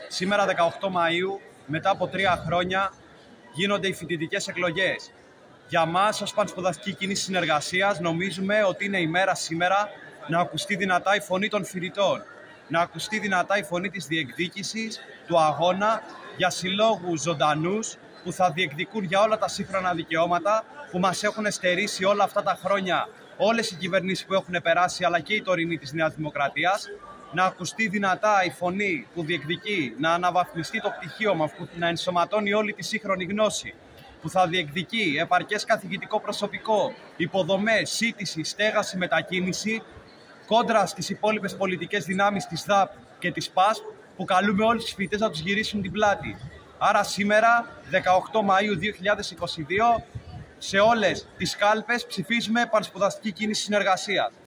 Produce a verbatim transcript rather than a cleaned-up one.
Σήμερα, δεκαοκτώ Μαΐου, μετά από τρία χρόνια, γίνονται οι φοιτητικές εκλογές. Για μας, ως Πανσπουδαστική Κίνηση Συνεργασίας, νομίζουμε ότι είναι η μέρα σήμερα να ακουστεί δυνατά η φωνή των φοιτητών. Να ακουστεί δυνατά η φωνή της διεκδίκησης, του αγώνα για συλλόγους ζωντανούς που θα διεκδικούν για όλα τα σύγχρονα δικαιώματα που μας έχουν στερήσει όλα αυτά τα χρόνια όλες οι κυβερνήσεις που έχουν περάσει, αλλά και η τωρινή της Νέας Δημοκρατίας. Να ακουστεί δυνατά η φωνή που διεκδικεί να αναβαθμιστεί το πτυχίωμα, που να ενσωματώνει όλη τη σύγχρονη γνώση, που θα διεκδικεί επαρκές καθηγητικό προσωπικό, υποδομές, σύντηση, στέγαση, μετακίνηση, κόντρα στις υπόλοιπες πολιτικές δυνάμεις της ΔΑΠ και της ΠΑΣ, που καλούμε όλους τους φοιτητές να τους γυρίσουν την πλάτη. Άρα σήμερα, δεκαοκτώ Μαΐου δύο χιλιάδες είκοσι δύο, σε όλες τις κάλπες ψηφίζουμε Πανσπουδαστική Κίνηση Συνεργασίας.